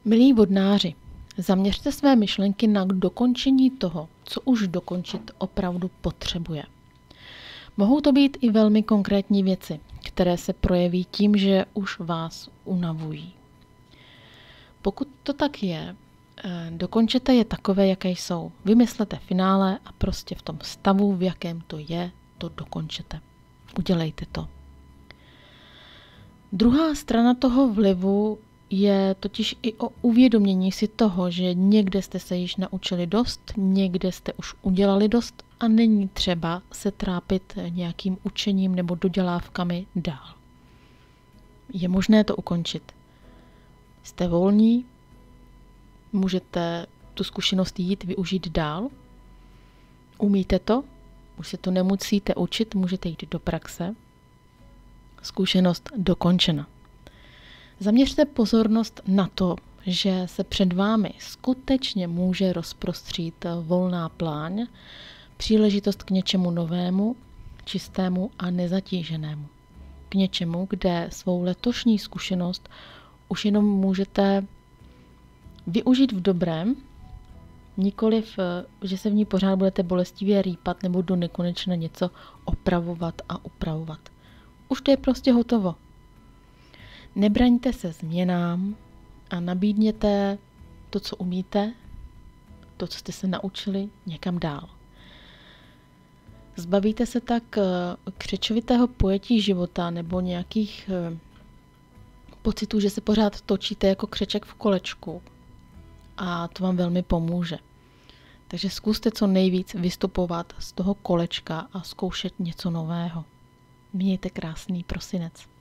Milí vodnáři, zaměřte své myšlenky na dokončení toho, co už dokončit opravdu potřebuje. Mohou to být i velmi konkrétní věci, které se projeví tím, že už vás unavují. Pokud to tak je, dokončete je takové, jaké jsou. Vymyslete finále a prostě v tom stavu, v jakém to je, to dokončete. Udělejte to. Druhá strana toho vlivu je totiž i o uvědomění si toho, že někde jste se již naučili dost, někde jste už udělali dost a není třeba se trápit nějakým učením nebo dodělávkami dál. Je možné to ukončit. Jste volní, můžete tu zkušenost jít využít dál, umíte to, už se to nemusíte učit, můžete jít do praxe. Zkušenost dokončena. Zaměřte pozornost na to, že se před vámi skutečně může rozprostřít volná pláň, příležitost k něčemu novému, čistému a nezatíženému. K něčemu, kde svou letošní zkušenost už jenom můžete využít v dobrém, nikoliv, že se v ní pořád budete bolestivě rýpat nebo do nekonečna něco opravovat a upravovat. Už to je prostě hotovo. Nebraňte se změnám a nabídněte to, co umíte, to, co jste se naučili, někam dál. Zbavíte se tak křečovitého pojetí života nebo nějakých pocitů, že se pořád točíte jako křeček v kolečku a to vám velmi pomůže. Takže zkuste co nejvíc vystupovat z toho kolečka a zkoušet něco nového. Mějte krásný prosinec.